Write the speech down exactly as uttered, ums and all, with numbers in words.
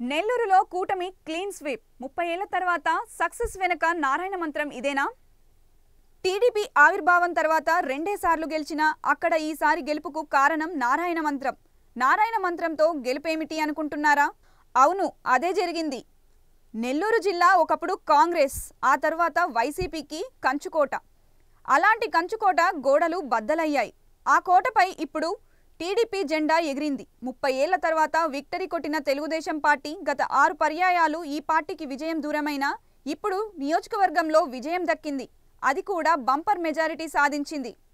నెల్లూరులో కూటమి clean sweep ముప్పై ఏళ్ల తర్వాత సక్సెస్ వెనక నారాయణ మంత్రం ఇదేనా? టీడీపీ ఆవిర్భావం తర్వాత రెండేసార్లు గెలిచినా అక్కడ ఈసారి గెలుపుకు కారణం నారాయణ మంత్రం. నారాయణ మంత్రంతో గెలుపేమిటి అనుకుంటున్నారా? అవును, అదే జరిగింది. నెల్లూరు జిల్లా ఒకప్పుడు కాంగ్రెస్, ఆ తర్వాత వైసీపీకి కంచుకోట. అలాంటి కంచుకోట గోడలు బద్దలయ్యాయి. ఆ కోటపై ఇప్పుడు టీడీపీ జెండా ఎగిరింది. ముప్పై ఏళ్ల తర్వాత విక్టరీ కొట్టిన తెలుగుదేశం పార్టీ గత ఆరు పర్యాయాలు ఈ పార్టీకి విజయం దూరమైనా ఇప్పుడు నియోజకవర్గంలో విజయం దక్కింది. అది కూడా బంపర్ మెజారిటీ సాధించింది.